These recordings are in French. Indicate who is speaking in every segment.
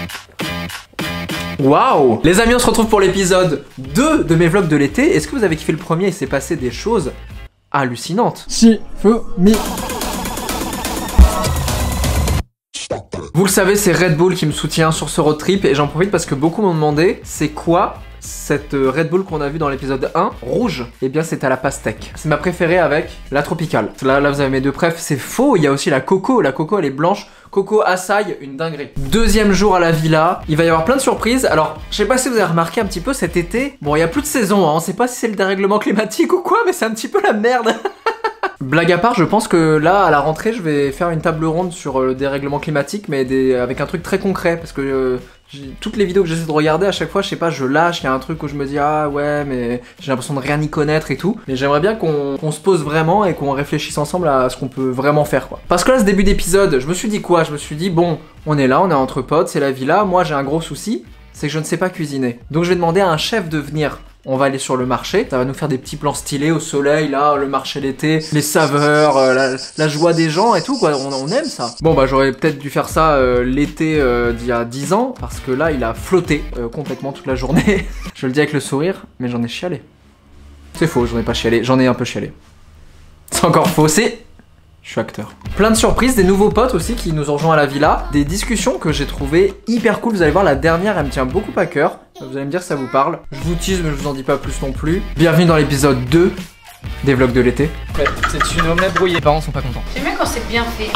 Speaker 1: Waouh! Les amis, on se retrouve pour l'épisode 2 de mes vlogs de l'été. Est-ce que vous avez kiffé le premier? Il s'est passé des choses hallucinantes.
Speaker 2: Shifumi.
Speaker 1: Vous le savez, c'est Red Bull qui me soutient sur ce road trip et j'en profite parce que beaucoup m'ont demandé c'est quoi cette Red Bull qu'on a vu dans l'épisode 1, rouge. Eh bien c'est à la pastèque. C'est ma préférée avec la tropicale. Là vous avez mes deux préf, c'est faux, il y a aussi la coco elle est blanche. Coco açaï, une dinguerie. Deuxième jour à la villa, il va y avoir plein de surprises. Alors, je sais pas si vous avez remarqué un petit peu cet été. Bon, il y a plus de saison, hein. On sait pas si c'est le dérèglement climatique ou quoi, mais c'est un petit peu la merde. Blague à part, je pense que là, à la rentrée, je vais faire une table ronde sur le dérèglement climatique, mais avec un truc très concret, parce que toutes les vidéos que j'essaie de regarder, à chaque fois, je sais pas, je lâche, il y a un truc où je me dis ah ouais, mais j'ai l'impression de rien y connaître et tout. Mais j'aimerais bien qu'on se pose vraiment et qu'on réfléchisse ensemble à ce qu'on peut vraiment faire, quoi. Parce que là, ce début d'épisode, je me suis dit quoi? Je me suis dit bon, on est là, on est entre potes, c'est la villa. Moi, j'ai un gros souci, c'est que je ne sais pas cuisiner. Donc, je vais demander à un chef de venir. On va aller sur le marché, ça va nous faire des petits plans stylés au soleil, là, le marché d'été, les saveurs, la joie des gens et tout, quoi, on aime ça. Bon bah j'aurais peut-être dû faire ça l'été d'il y a 10 ans, parce que là il a flotté complètement toute la journée. Je le dis avec le sourire, mais j'en ai chialé. C'est faux, j'en ai pas chialé, j'en ai un peu chialé. C'est encore faux, je suis acteur. Plein de surprises, des nouveaux potes aussi qui nous ont rejoints à la villa, des discussions que j'ai trouvées hyper cool. Vous allez voir, la dernière elle me tient beaucoup à cœur. Vous allez me dire si ça vous parle. Je vous tease mais je vous en dis pas plus non plus. Bienvenue dans l'épisode 2 des vlogs de l'été. Ouais, c'est une omelette brouillée. Les parents sont pas contents.
Speaker 3: J'aime bien quand c'est bien fait.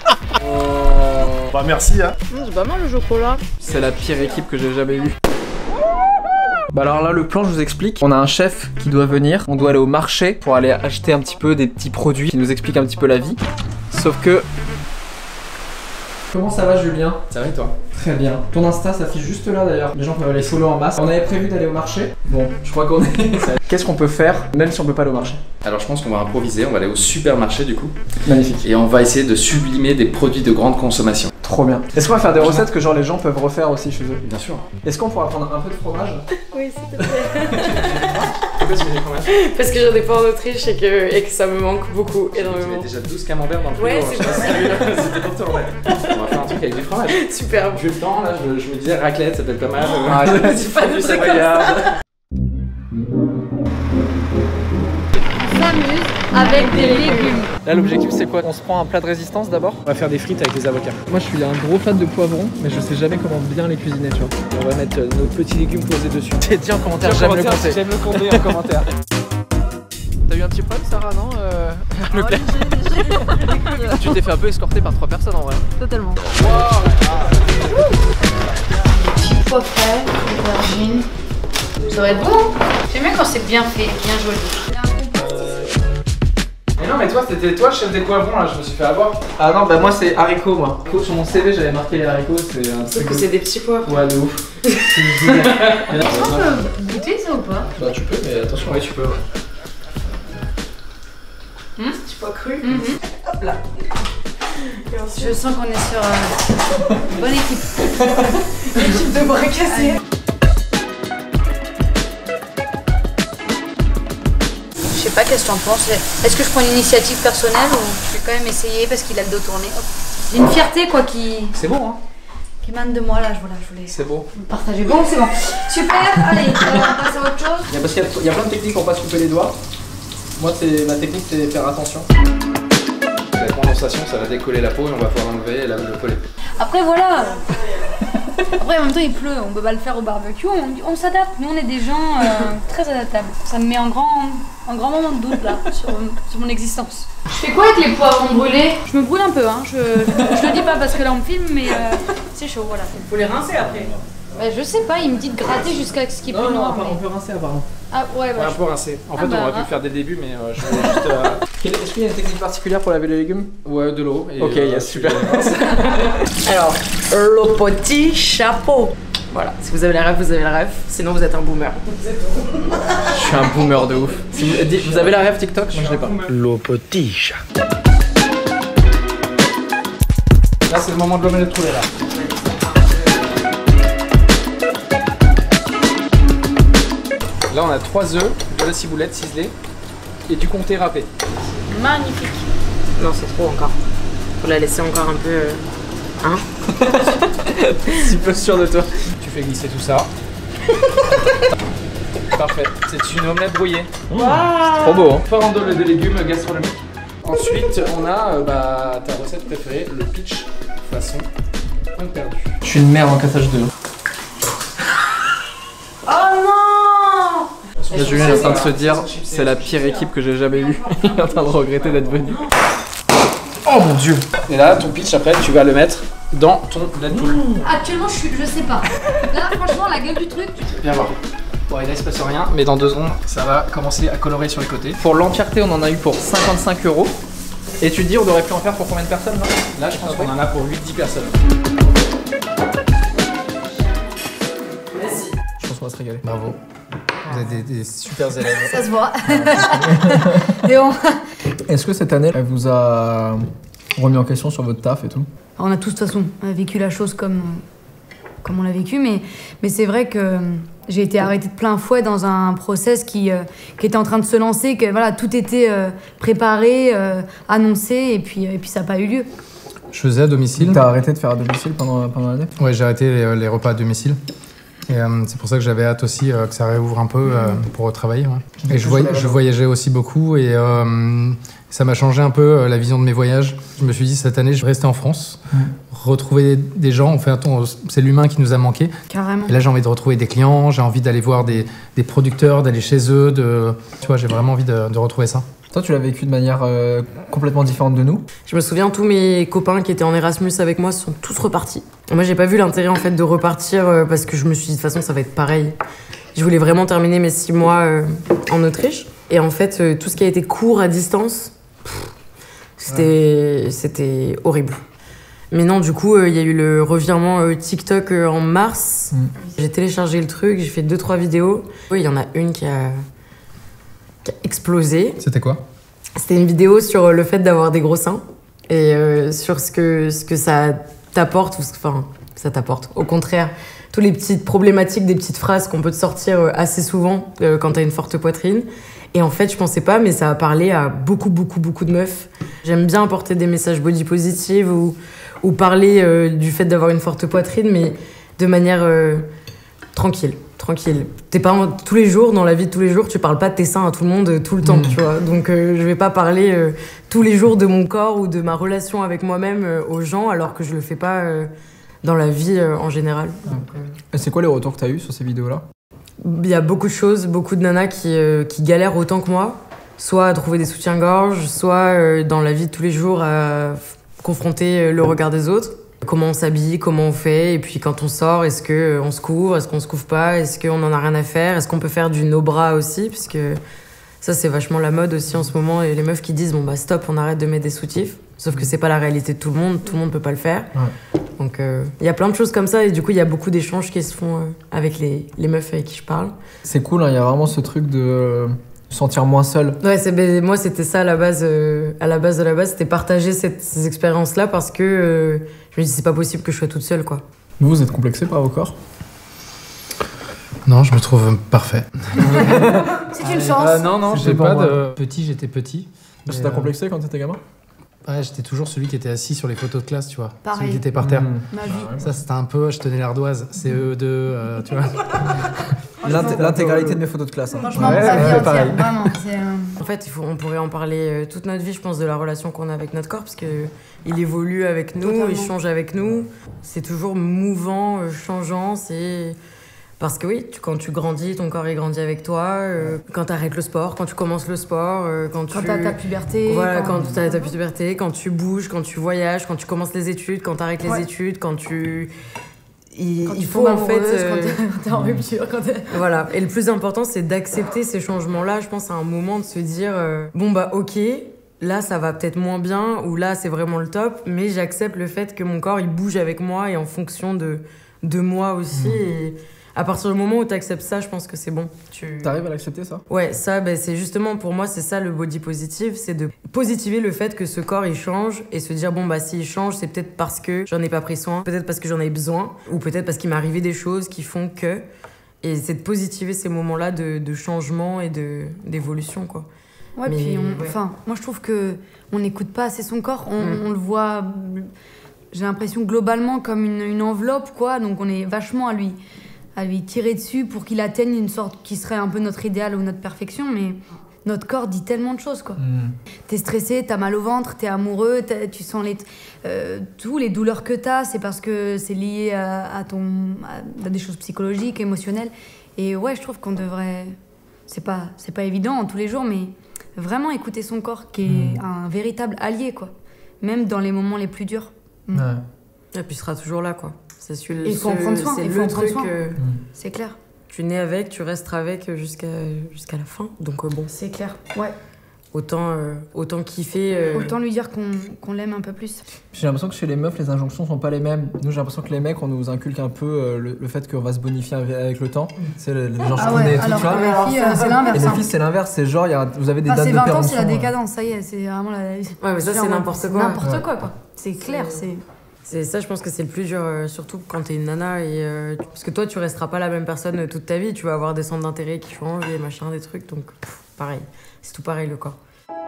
Speaker 2: Bah merci hein.
Speaker 3: C'est pas mal le chocolat.
Speaker 1: C'est la pire équipe que j'ai jamais eue. Bah alors là le plan je vous explique, on a un chef qui doit venir, on doit aller au marché pour aller acheter un petit peu des petits produits qui nous expliquent un petit peu la vie. Sauf que... Comment ça va Julien?
Speaker 4: Ça va et toi?
Speaker 1: Très bien. Ton Insta s'affiche juste là d'ailleurs, les gens peuvent aller follow en masse. On avait prévu d'aller au marché, bon je crois qu'on est... Qu'est-ce qu'on peut faire même si on peut pas aller au marché?
Speaker 4: Alors je pense qu'on va improviser, on va aller au supermarché du coup.
Speaker 1: Magnifique.
Speaker 4: Et on va essayer de sublimer des produits de grande consommation.
Speaker 1: Trop bien. Est-ce qu'on va faire des recettes que genre les gens peuvent refaire aussi chez eux?
Speaker 4: Bien sûr.
Speaker 1: Est-ce qu'on pourra prendre un peu de fromage?
Speaker 3: Oui, s'il te plaît.
Speaker 4: Pourquoi tu mets des fromages?
Speaker 3: Parce que j'en ai pas en Autriche et que ça me manque beaucoup,
Speaker 4: Tu
Speaker 3: énormément.
Speaker 4: mets déjà 12 camemberts dans le frigo.
Speaker 3: Ouais,
Speaker 4: hein,
Speaker 3: c'est
Speaker 4: je sais pas si t'as vu, là, c'était pour te remettre. On va faire un truc avec du fromage.
Speaker 3: Superbe.
Speaker 4: Vu le temps, là, je me disais raclette, ça peut être pas mal.
Speaker 1: Ah,
Speaker 3: C'est pas
Speaker 4: du
Speaker 3: du truc comme
Speaker 4: savoyard.
Speaker 3: On s'amuse avec des légumes.
Speaker 1: Là l'objectif c'est quoi? On se prend un plat de résistance d'abord.
Speaker 2: On va faire des frites avec les avocats.
Speaker 1: Moi je suis un gros fan de poivrons, mais je sais jamais comment bien les cuisiner, tu vois.
Speaker 2: On va mettre nos petits légumes posés dessus.
Speaker 1: T'es dit en commentaire, j'aime le compter.
Speaker 2: J'aime le compter en commentaire.
Speaker 1: T'as eu un petit problème Sarah, non le plat. Tu t'es fait un peu escorter par 3 personnes en vrai.
Speaker 3: Totalement. Petit pois frais, aubergine. Ça va être bon. J'aime bien quand c'est bien fait, bien joli.
Speaker 1: Mais non mais toi c'était toi chef des poivrons là, je me suis fait avoir. Ah non bah moi c'est haricots moi. Sur mon CV j'avais marqué les haricots, c'est un
Speaker 3: Sauf
Speaker 1: truc
Speaker 3: que
Speaker 1: de...
Speaker 3: c'est des petits pois.
Speaker 1: Ouais de ouf.
Speaker 3: On peut goûter ça ou pas?
Speaker 1: Bah tu peux mais attention oui tu peux.
Speaker 3: Petit pois cru. Hop là. Je sens qu'on est sur une bonne équipe. L'équipe de bras cassés. Je sais pas, qu'est-ce que t'en penses? Est-ce que je prends une initiative personnelle ou je vais quand même essayer parce qu'il a le dos tourné? J'ai une fierté quoi qui
Speaker 1: C'est beau hein.
Speaker 3: émane de moi là, voilà, je voulais
Speaker 1: C'est beau.
Speaker 3: le partager. Bon, c'est bon. Super, allez, on passe à autre chose.
Speaker 1: Parce qu'il y a plein de techniques pour pas se couper les doigts. Moi ma technique c'est faire attention.
Speaker 4: La condensation, ça va décoller la peau et on va pouvoir l'enlever et la coller.
Speaker 3: Après voilà. Après en même temps il pleut, on peut pas le faire au barbecue, on s'adapte, nous on est des gens très adaptables. Ça me met un grand moment de doute là sur mon existence. Je fais quoi avec les poivrons brûlés? Je me brûle un peu, hein. Je le dis pas parce que là on me filme mais c'est chaud voilà.
Speaker 5: Il faut les rincer après.
Speaker 3: Bah, je sais pas, il me dit de gratter jusqu'à ce qu'il y ait plus noir.
Speaker 1: on peut rincer apparemment.
Speaker 3: Ah ouais, bah,
Speaker 2: Un peu rincé. En fait,
Speaker 3: bah,
Speaker 2: on aurait pu le faire dès le début, mais je voulais juste.
Speaker 1: Est-ce qu'il y a une technique particulière pour laver les légumes?
Speaker 4: Ouais, de l'eau. et,
Speaker 1: Ok, yes, super.
Speaker 5: Alors, le petit chapeau. Voilà, si vous avez la rêve, vous avez la rêve. Sinon, vous êtes un boomer.
Speaker 1: Je suis un boomer de ouf. Si vous avez la rêve TikTok? Moi je l'ai pas.
Speaker 2: Le petit chat.
Speaker 1: Là c'est le moment de l'omelette roulée là.
Speaker 2: Là, on a 3 œufs, de la ciboulette ciselée et du comté râpé.
Speaker 5: Magnifique. Non, c'est trop encore. Faut la laisser encore un peu. Hein?
Speaker 2: Si peu sûr de toi. Tu fais glisser tout ça. Parfait. C'est une omelette brouillée.
Speaker 1: Trop beau, hein.
Speaker 2: Farandole de légumes gastronomiques. Ensuite, on a ta recette préférée, le pitch façon perdu.
Speaker 1: Je suis une merde en cassage de.
Speaker 5: Oh non!
Speaker 1: Là, Julien est en train de se dire, c'est la pire équipe que j'ai jamais eue. Il est en train de regretter d'être venu.
Speaker 2: Oh mon dieu! Et là, ton pitch, après, tu vas le mettre dans ton Deadpool.
Speaker 3: Actuellement, je sais pas. Là, franchement, la gueule du truc.
Speaker 2: Viens voir. Bon, et là, il se passe rien, mais dans 2 secondes, ça va commencer à colorer sur les côtés.
Speaker 1: Pour l'entièreté, on en a eu pour 55 €. Et tu te dis, on aurait pu en faire pour combien de personnes là?
Speaker 2: Là, je pense qu'on en a pour 8-10 personnes.
Speaker 1: Je pense qu'on va se régaler.
Speaker 2: Bravo. Vous êtes des super élèves.
Speaker 3: Ça se voit. Et on...
Speaker 1: Est-ce que cette année, elle vous a remis en question sur votre taf et tout?
Speaker 3: On a tous, de toute façon, vécu la chose comme on l'a vécu, mais c'est vrai que j'ai été arrêtée de plein fouet dans un process qui était en train de se lancer, que voilà, tout était préparé, annoncé, et puis ça n'a pas eu lieu.
Speaker 6: Je faisais à domicile.
Speaker 1: T'as arrêté de faire à domicile pendant l'année?
Speaker 6: Ouais, j'ai arrêté les repas à domicile. Et c'est pour ça que j'avais hâte aussi que ça réouvre un peu pour retravailler. Ouais. Et je voyageais aussi beaucoup et ça m'a changé un peu la vision de mes voyages. Je me suis dit cette année, je vais rester en France, retrouver des gens. En fait, c'est l'humain qui nous a manqué.
Speaker 3: Carrément.
Speaker 6: Et là, j'ai envie de retrouver des clients, j'ai envie d'aller voir des producteurs, d'aller chez eux. Tu vois, j'ai vraiment envie de retrouver ça.
Speaker 1: Toi, tu l'as vécu de manière complètement différente de nous.
Speaker 5: Je me souviens, tous mes copains qui étaient en Erasmus avec moi sont tous repartis. Et moi, j'ai pas vu l'intérêt en fait de repartir parce que je me suis dit de toute façon, ça va être pareil. Je voulais vraiment terminer mes 6 mois en Autriche. Et en fait, tout ce qui a été cours à distance, c'était horrible. Mais non, du coup, il y a eu le revirement TikTok en mars. J'ai téléchargé le truc, j'ai fait 2-3 vidéos. Oui, il y en a une qui a explosé.
Speaker 6: C'était quoi?
Speaker 5: C'était une vidéo sur le fait d'avoir des gros seins et sur ce que ça t'apporte, enfin, ça t'apporte. Au contraire, toutes les petites problématiques, des petites phrases qu'on peut te sortir assez souvent quand t'as une forte poitrine. Et en fait, je pensais pas, mais ça a parlé à beaucoup de meufs. J'aime bien apporter des messages body positive ou parler du fait d'avoir une forte poitrine, mais de manière tranquille. T'es pas tous les jours, dans la vie de tous les jours, tu parles pas de tes seins à tout le monde tout le temps, tu vois. Donc je vais pas parler tous les jours de mon corps ou de ma relation avec moi-même aux gens, alors que je le fais pas dans la vie en général.
Speaker 1: Et c'est quoi les retours que t'as eu sur ces vidéos-là?
Speaker 5: Il y a beaucoup de choses, beaucoup de nanas qui galèrent autant que moi, soit à trouver des soutiens-gorge, soit dans la vie de tous les jours à confronter le regard des autres. Comment on s'habille, comment on fait, et puis quand on sort, est-ce qu'on se couvre, est-ce qu'on se couvre pas, est-ce qu'on en a rien à faire, est-ce qu'on peut faire du no-bras aussi, puisque ça c'est vachement la mode aussi en ce moment, et les meufs qui disent bon bah stop, on arrête de mettre des soutifs, sauf que c'est pas la réalité de tout le monde peut pas le faire. Ouais. Donc il y a plein de choses comme ça, et du coup il y a beaucoup d'échanges qui se font avec les meufs avec qui je parle.
Speaker 1: C'est cool, il y a vraiment ce truc de sentir moins seul.
Speaker 5: Ouais, moi c'était ça à la base de la base, c'était partager ces expériences-là parce que je me dis c'est pas possible que je sois toute seule, quoi.
Speaker 1: Vous êtes complexé par vos corps?
Speaker 6: Non, je me trouve parfait.
Speaker 3: C'est une chance.
Speaker 6: Non, j'ai pas de... J'étais petit.
Speaker 1: Parce que t'as complexé quand t'étais gamin?
Speaker 6: Ouais, j'étais toujours celui qui était assis sur les photos de classe, tu vois.
Speaker 3: Pareil.
Speaker 6: Celui qui était par terre.
Speaker 3: Ma vie.
Speaker 6: Ça, c'était un peu... Je tenais l'ardoise. CE2, tu vois.
Speaker 1: L'intégralité de mes photos de classe. Hein.
Speaker 3: Franchement, ma vie entière, vraiment.
Speaker 5: En fait, on pourrait en parler toute notre vie, je pense, de la relation qu'on a avec notre corps, parce qu'il évolue avec nous, il change avec nous. C'est toujours mouvant, changeant, c'est... Parce que oui, quand tu grandis, ton corps il grandit avec toi. Quand tu arrêtes le sport, quand tu commences le sport, quand tu
Speaker 3: as ta puberté.
Speaker 5: Voilà, quand tu as ta puberté, quand tu bouges, quand tu voyages, quand tu commences les études, quand tu arrêtes les études, quand tu... Il faut en fait...
Speaker 3: quand t'es en rupture.
Speaker 5: Voilà, et le plus important c'est d'accepter ces changements-là. Je pense à un moment de se dire bon bah ok, là ça va peut-être moins bien, ou là c'est vraiment le top, mais j'accepte le fait que mon corps il bouge avec moi et en fonction de moi aussi. Et à partir du moment où tu acceptes ça, je pense que c'est bon.
Speaker 1: T'arrives à l'accepter, ça?
Speaker 5: Ouais, ça, c'est justement, pour moi, c'est ça le body positive, c'est de positiver le fait que ce corps, il change et se dire, bon, bah, s'il change, c'est peut-être parce que j'en ai pas pris soin, peut-être parce que j'en ai besoin, ou peut-être parce qu'il m'est arrivé des choses qui font que... Et c'est de positiver ces moments-là de changement et d'évolution, quoi.
Speaker 3: Ouais, mais, puis, moi, je trouve qu'on n'écoute pas assez son corps, on le voit... j'ai l'impression globalement comme une enveloppe, quoi. Donc on est vachement à lui tirer dessus pour qu'il atteigne une sorte qui serait un peu notre idéal ou notre perfection, mais notre corps dit tellement de choses, quoi. T'es stressé, t'as mal au ventre, t'es amoureux, tu sens tous les douleurs que t'as, c'est parce que c'est lié à des choses psychologiques, émotionnelles. Et ouais, je trouve qu'on devrait... C'est pas évident tous les jours, mais vraiment écouter son corps, qui est un véritable allié, quoi. Même dans les moments les plus durs.
Speaker 5: Ouais. Et puis il sera toujours là, quoi.
Speaker 3: Il faut en prendre soin,
Speaker 5: c'est le truc.
Speaker 3: C'est clair.
Speaker 5: Tu nais avec, tu resteras avec jusqu'à la fin. Donc bon.
Speaker 3: C'est clair, ouais.
Speaker 5: Autant kiffer.
Speaker 3: Autant lui dire qu'on l'aime un peu plus.
Speaker 1: J'ai l'impression que chez les meufs, les injonctions sont pas les mêmes. Nous, j'ai l'impression que les mecs, on nous inculque un peu le fait qu'on va se bonifier avec le temps. C'est les gens
Speaker 3: Ah ouais,
Speaker 1: et tout
Speaker 3: alors
Speaker 1: ça.
Speaker 3: les filles, c'est l'inverse.
Speaker 1: Et les filles, c'est l'inverse. C'est genre, vous avez des dates de
Speaker 3: c'est 20 ans,
Speaker 1: péremption.
Speaker 3: c'est la décadence, ça y est, c'est vraiment la...
Speaker 5: Ouais, mais ça, c'est n'importe quoi.
Speaker 3: N'importe quoi. C'est clair,
Speaker 5: C'est ça, je pense que c'est le plus dur, surtout quand t'es une nana. Parce que toi, tu resteras pas la même personne toute ta vie. Tu vas avoir des centres d'intérêt qui changent, des machins, des trucs. Donc, pareil. C'est tout pareil, le corps.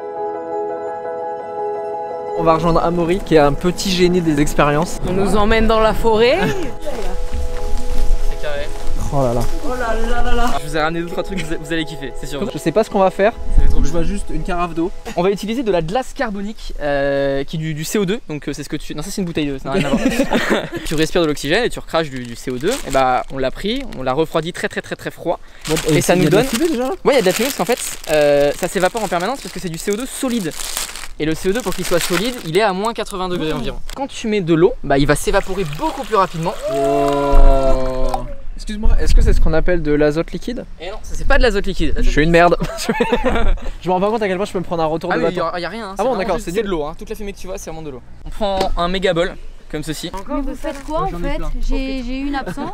Speaker 1: On va rejoindre Amaury, qui est un petit génie des expériences.
Speaker 5: On nous emmène dans la forêt.
Speaker 2: C'est carré.
Speaker 1: Oh là là.
Speaker 5: Oh là là.
Speaker 2: Je vous ai ramené 2-3 trucs, vous allez kiffer, c'est sûr.
Speaker 1: Je sais pas ce qu'on va faire. Je vois juste une carafe d'eau.
Speaker 2: On va utiliser de la glace carbonique qui est du CO2, donc c'est ce que tu... Non, ça c'est une bouteille d'eau, ça n'a rien à voir. Tu respires de l'oxygène et tu recraches du CO2. Et bah on l'a pris, on l'a refroidi très froid.
Speaker 1: Bon,
Speaker 2: et ça nous donne...
Speaker 1: Il y a de la fumée déjà ?
Speaker 2: Ouais, il y a de la fumée parce qu'en fait ça s'évapore en permanence parce que c'est du CO2 solide. Et le CO2 pour qu'il soit solide, il est à moins 80 degrés environ. Quand tu mets de l'eau, bah il va s'évaporer beaucoup plus rapidement.
Speaker 1: Oh. Excuse-moi, est-ce que c'est ce qu'on appelle de l'azote liquide ?
Speaker 2: Et non, ça c'est pas de l'azote liquide.
Speaker 1: Je suis une merde. Je me rends pas compte à quel point je peux me prendre un retour de
Speaker 2: oui,
Speaker 1: bâton.
Speaker 2: y a rien. Hein.
Speaker 1: Ah bon, d'accord,
Speaker 2: c'est de l'eau. Hein. Toute la fumée que tu vois, c'est vraiment de l'eau. On prend un méga bol comme ceci.
Speaker 3: Mais vous faites quoi en fait ? J'ai eu une absence.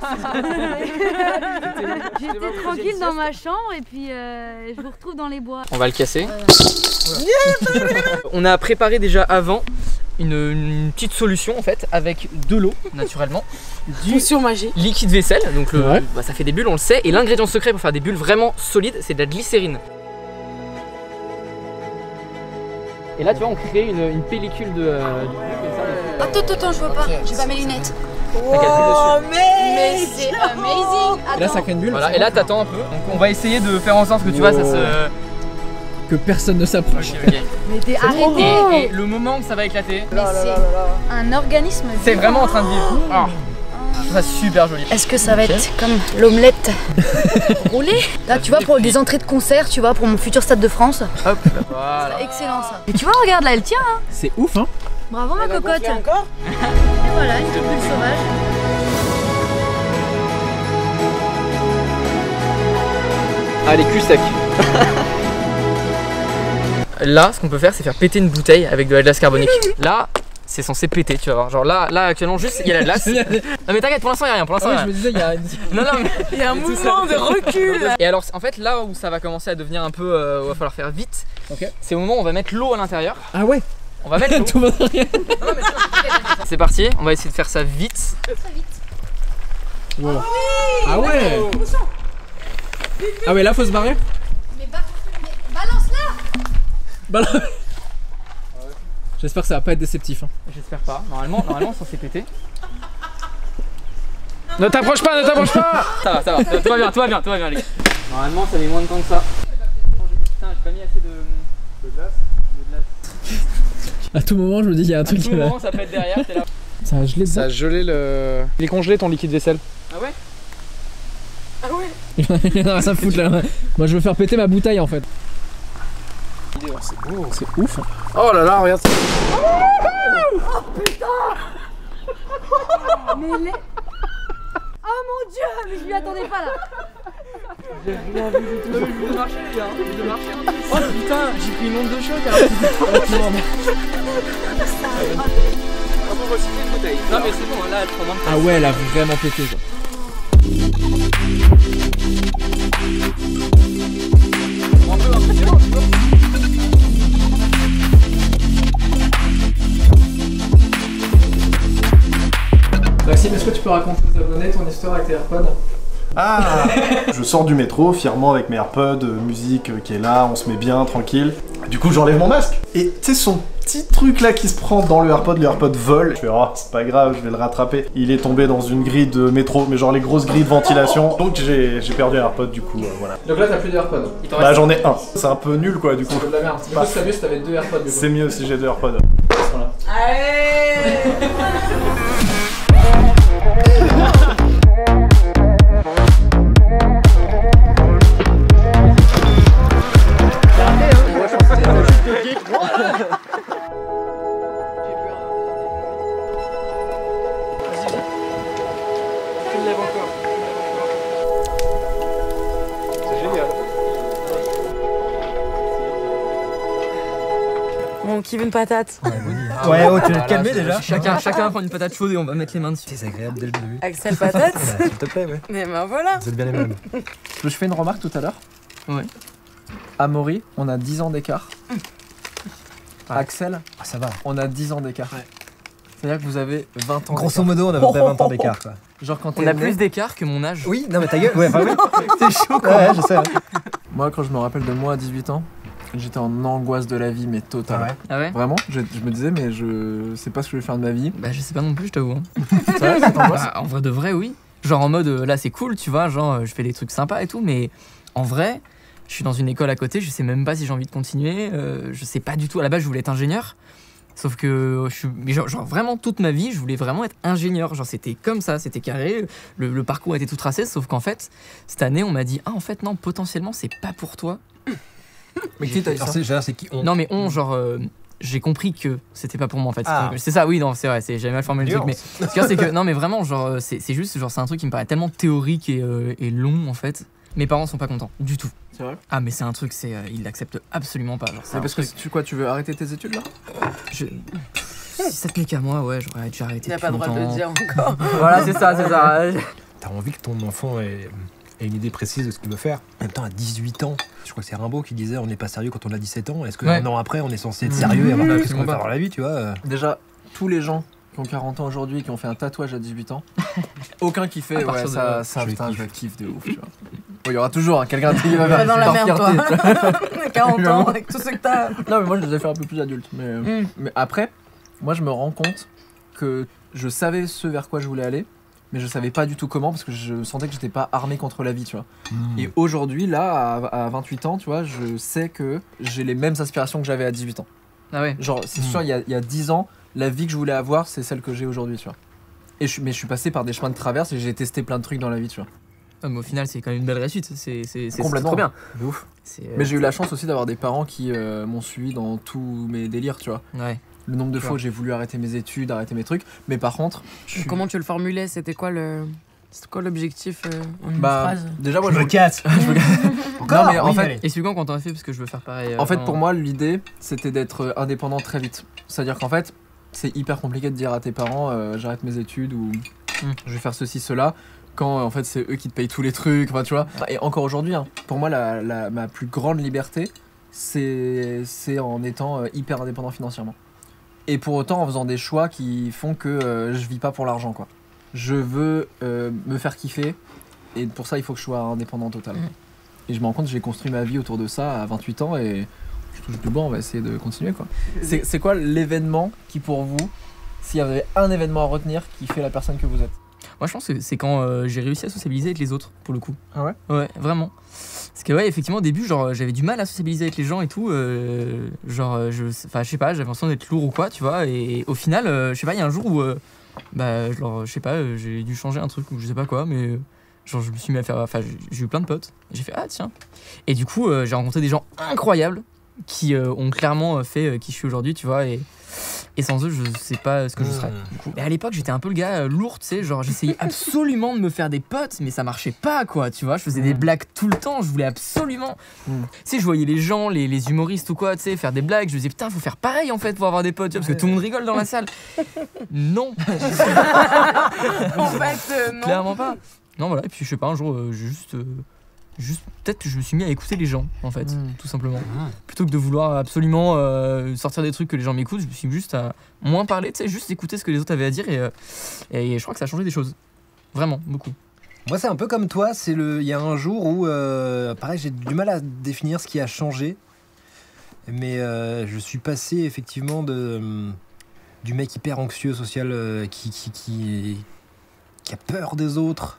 Speaker 3: J'étais tranquille dans ma chambre et puis je vous retrouve dans les bois.
Speaker 2: On va le casser. On a préparé déjà avant une petite solution en fait avec de l'eau naturellement, du liquide vaisselle, donc ça fait des bulles, on le sait, et l'ingrédient secret pour faire des bulles vraiment solides, c'est de la glycérine. Et là tu vois on crée une pellicule de
Speaker 3: Attends, je vois pas, j'ai pas mes lunettes.
Speaker 2: Oh
Speaker 3: Mais c'est amazing.
Speaker 1: Et là ça crée une bulle.
Speaker 2: Voilà, et là t'attends un peu. Donc on va essayer de faire en sorte que tu vois ça se...
Speaker 1: Que personne ne s'approche.
Speaker 2: Ok.
Speaker 3: Mais t'es arrêté.
Speaker 2: Et le moment où ça va éclater,
Speaker 3: Mais c'est un organisme.
Speaker 2: c'est vraiment en train de vivre. Ah. Je trouve ça super joli.
Speaker 3: Est-ce que ça va être comme l'omelette roulée? Là, tu vois, pour des entrées de concert, tu vois, pour mon futur Stade de France.
Speaker 2: Hop, voilà.
Speaker 3: C'est excellent ça. Et tu vois, regarde là, elle tient. Hein.
Speaker 1: C'est ouf, hein.
Speaker 3: Bravo ma cocotte. Encore. Et voilà, une petite bulle sauvage.
Speaker 2: Allez, cul sec. Là, ce qu'on peut faire, c'est faire péter une bouteille avec de la glace carbonique. Là, c'est censé péter, tu vas voir. Genre là actuellement, juste il y a la glace. Non mais t'inquiète, pour l'instant il y a rien. Pour l'instant,
Speaker 1: je me disais, il y a une...
Speaker 2: Non, mais
Speaker 5: il y a un mouvement de recul.
Speaker 2: Et alors, en fait, là où ça va commencer à devenir un peu, où il va falloir faire vite, c'est au moment où on va mettre l'eau à l'intérieur.
Speaker 1: Ah ouais.
Speaker 2: On va mettre l'eau.
Speaker 1: Tout va rien.
Speaker 2: C'est parti, on va essayer de faire ça vite.
Speaker 1: Wow. Ah ouais. Ah ouais, là faut se barrer.
Speaker 3: Mais balance-la.
Speaker 1: J'espère que ça va pas être déceptif. Hein.
Speaker 2: J'espère pas. Normalement, ça s'est pété. Ne t'approche pas. Ça va. Tout va bien, les gars. Normalement, ça met moins de temps que ça. Putain, j'ai pas mis assez de glace.
Speaker 1: À tout moment, je me dis qu'il y a un truc
Speaker 2: qui va. À tout moment, ça pète derrière. T'es là.
Speaker 1: Ça a gelé.
Speaker 6: Ça a gelé le. Il est congelé ton liquide vaisselle.
Speaker 2: Ah ouais.
Speaker 1: Il y en a rien à foutre là. Moi, je veux faire péter ma bouteille en fait.
Speaker 6: C'est beau.
Speaker 1: C'est ouf.
Speaker 6: Oh là là, regarde ça.
Speaker 3: Oh putain. Mais les... Oh mon dieu, mais je m'y attendais pas là.
Speaker 2: J'ai rien vu du tout. Je vais marcher les gars, Oh putain, j'ai pris une onde de choc alors. On va recycler une bouteille. Non mais c'est bon, là elle prend moins de temps.
Speaker 1: Ah ouais, elle a vraiment pété quoi.
Speaker 2: Un peu impressionnant, tu vois.
Speaker 1: Maxime, est-ce que tu peux raconter aux abonnés ton histoire avec tes AirPods?
Speaker 7: Ah. Je sors du métro fièrement avec mes AirPods, musique qui est là, on se met bien, tranquille. Du coup j'enlève mon masque. Et tu sais ce petit truc là qui se prend dans le AirPod vole. Je fais oh c'est pas grave, je vais le rattraper. Il est tombé dans une grille de métro, mais genre les grosses grilles de ventilation. Donc j'ai perdu un AirPod du coup, voilà.
Speaker 1: Donc là t'as plus d'AirPods.
Speaker 7: Bah j'en ai un. C'est un peu nul quoi du coup.
Speaker 1: C'est de la merde. Du coup c'est mieux si t'avais 2 AirPods.
Speaker 7: C'est mieux si j'ai 2 AirPods.
Speaker 1: Voilà.
Speaker 5: Allez. Bon, qui veut une patate?
Speaker 8: Ouais, oh, tu vas te calmer déjà.
Speaker 2: Chacun va prendre une patate chaude et on va mettre les mains dessus.
Speaker 8: C'est agréable dès le début.
Speaker 5: Axel patate?
Speaker 8: S'il te plaît, ouais.
Speaker 5: Mais ben voilà.
Speaker 8: Vous êtes bien les mêmes.
Speaker 1: Je fais une remarque tout à l'heure.
Speaker 2: Ouais.
Speaker 1: Amaury, on a 10 ans d'écart. Axel,
Speaker 8: Ah, ça va.
Speaker 1: on a 10 ans d'écart. C'est-à-dire que vous avez 20 ans.
Speaker 8: Grosso modo, on a 20 ans d'écart, quoi.
Speaker 1: Genre quand t'es
Speaker 2: On a
Speaker 1: né,
Speaker 2: plus d'écart que mon âge.
Speaker 8: Oui, non, mais ta gueule. Ouais, enfin, oui.
Speaker 2: C'est chaud quoi.
Speaker 8: Ouais, je sais. Ouais.
Speaker 1: Moi quand je me rappelle de moi à 18 ans, j'étais en angoisse de la vie mais totale.
Speaker 8: Ah ouais.
Speaker 2: Ah ouais?
Speaker 1: Vraiment, je me disais mais je sais pas ce que je vais faire de ma vie.
Speaker 2: Bah je sais pas non plus, je t'avoue. Hein.
Speaker 1: C'est vrai, ça t'angoisse?
Speaker 2: Bah, en vrai de vrai, oui. Genre en mode là c'est cool, tu vois, genre je fais des trucs sympas et tout, mais en vrai, je suis dans une école à côté, je sais même pas si j'ai envie de continuer, je sais pas du tout. À la base, je voulais être ingénieur. Sauf que mais genre vraiment toute ma vie, je voulais vraiment être ingénieur. Genre c'était comme ça, c'était carré, le parcours était tout tracé. Sauf qu'en fait, cette année, on m'a dit ah en fait non, potentiellement c'est pas pour toi.
Speaker 1: Mais qui t'a dit ça?
Speaker 8: C'est qui on?
Speaker 2: Non mais genre j'ai compris que c'était pas pour moi en fait.
Speaker 8: Ah.
Speaker 2: C'est ça, oui, non, c'est vrai, j'avais mal formulé le truc, mais ce qu'il y a, c'est que non mais vraiment genre c'est juste genre c'est un truc qui me paraît tellement théorique et long en fait. Mes parents sont pas contents du tout.
Speaker 1: C'est vrai?
Speaker 2: Ah mais c'est un truc, ils l'acceptent absolument pas. Genre,
Speaker 1: C'est parce que tu veux arrêter tes études là?
Speaker 2: si ça tenait qu'à moi, ouais, j'aurais déjà arrêté.
Speaker 5: Tu n'as
Speaker 2: depuis
Speaker 5: pas le droit de le
Speaker 2: longtemps.
Speaker 5: dire encore.
Speaker 2: Voilà, c'est ça.
Speaker 8: T'as envie que ton enfant ait une idée précise de ce qu'il veut faire. En même temps, à 18 ans, je crois que c'est Rimbaud qui disait on n'est pas sérieux quand on a 17 ans. Est-ce qu'un an après, on est censé être sérieux et avoir
Speaker 2: Ouais,
Speaker 8: qu'est-ce qu'on va faire dans la vie, tu vois?
Speaker 1: Déjà, tous les gens qui ont 40 ans aujourd'hui et qui ont fait un tatouage à 18 ans, aucun qui fait
Speaker 2: À partir de là,
Speaker 1: putain, je kiffe de ouf, tu vois. Bon, il y aura toujours quelqu'un qui va
Speaker 5: Pas
Speaker 1: faire
Speaker 5: dans la
Speaker 1: par
Speaker 5: merde,
Speaker 1: fierté,
Speaker 5: toi.
Speaker 1: tu vois.
Speaker 5: 40 ans, avec tout ce que t'as.
Speaker 1: Non mais moi je les ai fait un peu plus adultes, mais après, moi je me rends compte que je savais ce vers quoi je voulais aller, mais je savais pas du tout comment parce que je sentais que j'étais pas armé contre la vie, tu vois. Et aujourd'hui, là, à 28 ans, tu vois, je sais que j'ai les mêmes aspirations que j'avais à 18 ans.
Speaker 2: Ah ouais.
Speaker 1: Genre, c'est sûr, il y a 10 ans, la vie que je voulais avoir, c'est celle que j'ai aujourd'hui, tu vois. Mais je suis passé par des chemins de traverse et j'ai testé plein de trucs dans la vie, tu vois.
Speaker 2: Ah, mais au final, c'est quand même une belle réussite. C'est
Speaker 1: Complètement.
Speaker 2: trop bien.
Speaker 1: De ouf.
Speaker 2: C'est,
Speaker 1: Mais j'ai eu la chance aussi d'avoir des parents qui m'ont suivi dans tous mes délires, tu vois.
Speaker 2: Ouais.
Speaker 1: Le nombre de fois où j'ai voulu arrêter mes études, arrêter mes trucs, mais par contre,
Speaker 5: Comment tu le formulais? C'était quoi l'objectif en une
Speaker 1: bah,
Speaker 5: phrase?
Speaker 1: déjà moi
Speaker 8: Je me casse.
Speaker 1: Non mais en
Speaker 8: Oui,
Speaker 1: fait,
Speaker 8: allez.
Speaker 2: Et suivant quand on a fait, parce que je veux faire pareil.
Speaker 1: en fait pour moi l'idée c'était d'être indépendant très vite. C'est-à-dire qu'en fait c'est hyper compliqué de dire à tes parents j'arrête mes études ou je vais faire ceci cela quand en fait c'est eux qui te payent tous les trucs, enfin tu vois. Et encore aujourd'hui, hein, pour moi ma plus grande liberté c'est en étant hyper indépendant financièrement. Et pour autant en faisant des choix qui font que je vis pas pour l'argent quoi. Je veux me faire kiffer et pour ça il faut que je sois indépendant total. Et je me rends compte que j'ai construit ma vie autour de ça à 28 ans et je touche du bois, on va essayer de continuer quoi. C'est quoi l'événement qui pour vous, s'il y avait un événement à retenir qui fait la personne que vous êtes?
Speaker 2: Moi, je pense que c'est quand j'ai réussi à sociabiliser avec les autres, pour le coup.
Speaker 1: Ah ouais?
Speaker 2: Ouais, vraiment. Parce que ouais, effectivement, au début, genre, j'avais du mal à sociabiliser avec les gens et tout. Je sais pas, j'avais l'impression d'être lourd ou quoi, tu vois. Et au final, je sais pas, il y a un jour où, je sais pas, j'ai dû changer un truc ou je sais pas quoi, mais genre, je me suis mis à faire. Enfin, j'ai eu plein de potes. J'ai fait, ah tiens. Et du coup, j'ai rencontré des gens incroyables qui ont clairement fait qui je suis aujourd'hui, tu vois. Et sans eux, je sais pas ce que je serais. Du coup. Mais à l'époque, j'étais un peu le gars lourd, tu sais, genre j'essayais absolument de me faire des potes, mais ça marchait pas, quoi, tu vois. Je faisais des blagues tout le temps, je voulais absolument. Tu sais, je voyais les gens, les humoristes ou quoi, tu sais, faire des blagues. Je me disais, putain, faut faire pareil en fait pour avoir des potes, tu vois, parce que tout le monde rigole dans la salle. Non.
Speaker 5: En fait, non.
Speaker 2: Clairement pas. Non, voilà, et puis je sais pas, un jour, juste peut-être que je me suis mis à écouter les gens en fait, tout simplement. Plutôt que de vouloir absolument sortir des trucs que les gens m'écoutent, je me suis mis juste à moins parler, tu sais, juste écouter ce que les autres avaient à dire et je crois que ça a changé des choses. Vraiment, beaucoup.
Speaker 8: Moi, c'est un peu comme toi. Il y a un jour où, pareil, j'ai du mal à définir ce qui a changé. Mais je suis passé effectivement du mec hyper anxieux social qui a peur des autres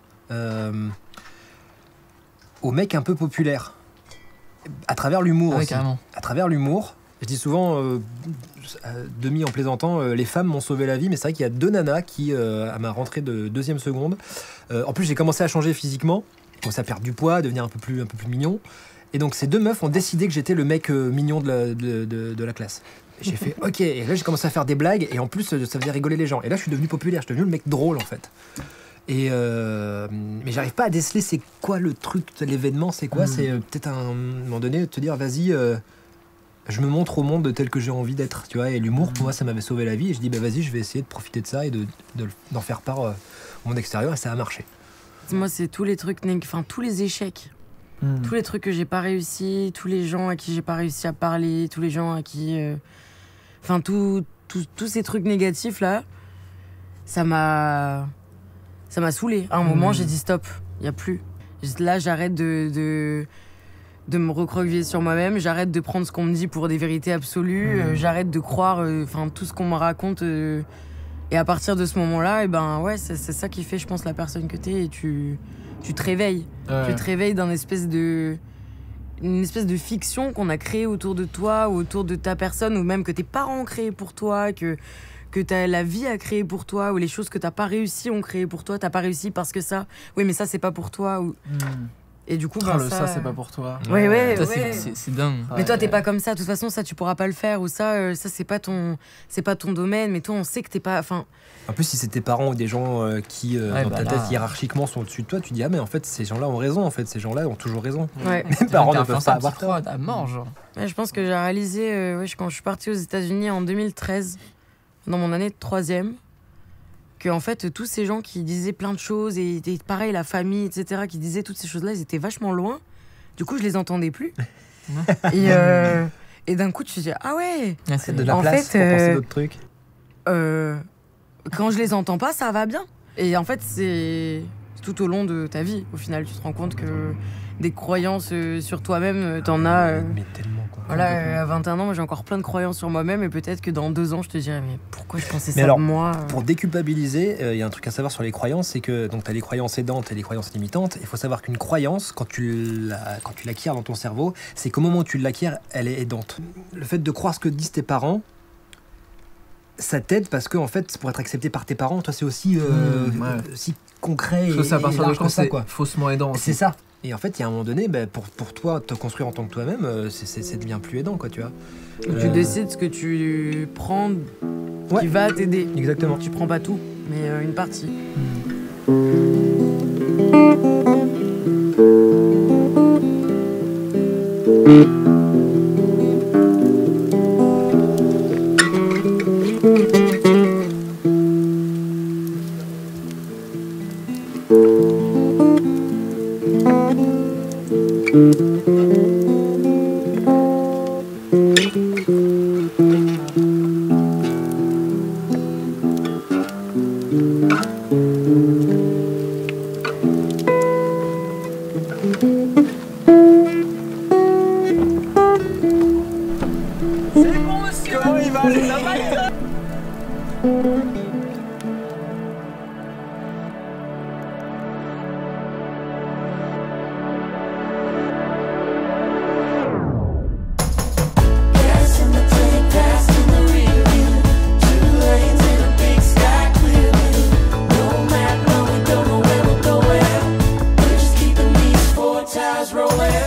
Speaker 8: au mec un peu populaire. À travers l'humour aussi.
Speaker 2: Carrément.
Speaker 8: À travers l'humour. Je dis souvent, demi en plaisantant, les femmes m'ont sauvé la vie, mais c'est vrai qu'il y a 2 nanas qui, à ma rentrée de 2e seconde, en plus j'ai commencé à changer physiquement, j'ai commencé à perdre du poids, à devenir un peu plus mignon. Et donc ces 2 meufs ont décidé que j'étais le mec mignon de la classe. Et j'ai fait ok, et là j'ai commencé à faire des blagues, et en plus ça faisait rigoler les gens. Et là je suis devenu populaire, je suis devenu le mec drôle en fait. Et mais j'arrive pas à déceler c'est quoi le truc, l'événement, c'est quoi. C'est peut-être à un moment donné de te dire vas-y, je me montre au monde tel que j'ai envie d'être, tu vois. Et l'humour pour moi ça m'avait sauvé la vie, et je dis bah vas-y, je vais essayer de profiter de ça et d'en faire part au monde extérieur, et ça a marché.
Speaker 5: Moi c'est tous les trucs, enfin tous les échecs, tous les trucs que j'ai pas réussi, tous les gens à qui j'ai pas réussi à parler, tous les gens à qui, enfin tous ces trucs négatifs là, ça m'a saoulé. À un moment j'ai dit stop, y a plus. Là j'arrête de me recroqueviller sur moi-même, j'arrête de prendre ce qu'on me dit pour des vérités absolues, j'arrête de croire tout ce qu'on me raconte, et à partir de ce moment-là, et ben ouais, c'est ça qui fait, je pense, la personne que t'es, et tu te réveilles. Ouais. Tu te réveilles d'une espèce de fiction qu'on a créée autour de toi, ou autour de ta personne, ou même que tes parents ont créé pour toi, que la vie a créé pour toi, ou les choses que t'as pas réussi ont créé pour toi. T'as pas réussi parce que ça, oui mais ça c'est pas pour toi, ou... Et du coup,
Speaker 1: ça c'est pas pour toi.
Speaker 5: Ouais.
Speaker 2: C'est dingue.
Speaker 5: Mais toi, t'es pas comme ça. De toute façon, ça, tu pourras pas le faire. Ou ça c'est pas ton domaine. Mais toi, on sait que t'es pas. Enfin.
Speaker 8: En plus, si c'est tes parents ou des gens qui, dans ta tête, hiérarchiquement, sont au-dessus de toi, tu dis ah mais en fait, ces gens-là ont raison. En fait, ces gens-là ont toujours raison.
Speaker 5: Ouais.
Speaker 8: Mes parents ne peuvent pas avoir
Speaker 2: tort à mort, genre.
Speaker 5: Ouais, je pense que j'ai réalisé quand je suis partie aux États-Unis en 2013, dans mon année de 3e. Que en fait tous ces gens qui disaient plein de choses, et pareil la famille etc, qui disaient toutes ces choses là, ils étaient vachement loin, du coup je les entendais plus. Et d'un coup tu te dis ah ouais,
Speaker 8: c'est de la place pour penser d'autres trucs.
Speaker 5: Quand je les entends pas, ça va bien. Et en fait c'est tout au long de ta vie, au final tu te rends compte que des croyances sur toi-même t'en as
Speaker 8: mais tellement quoi.
Speaker 5: Voilà, à 21 ans, moi, j'ai encore plein de croyances sur moi-même, et peut-être que dans 2 ans, je te dirais mais pourquoi je pensais ça de moi
Speaker 8: Pour déculpabiliser, il y a un truc à savoir sur les croyances, c'est que donc t'as les croyances aidantes et les croyances limitantes. Il faut savoir qu'une croyance, quand tu l'acquiers dans ton cerveau, c'est qu'au moment où tu l'acquiers, elle est aidante. Le fait de croire ce que disent tes parents, ça t'aide parce que en fait, pour être accepté par tes parents, toi c'est aussi si concret et
Speaker 1: ça part de
Speaker 8: ça quoi.
Speaker 1: Faussement aidant.
Speaker 8: C'est ça. Et en fait, il y a un moment donné, pour toi, te construire en tant que toi-même, c'est devient plus aidant, quoi, tu vois.
Speaker 5: Tu décides ce que tu prends qui va t'aider.
Speaker 8: Exactement.
Speaker 5: Tu prends pas tout, mais une partie.
Speaker 9: Rolling.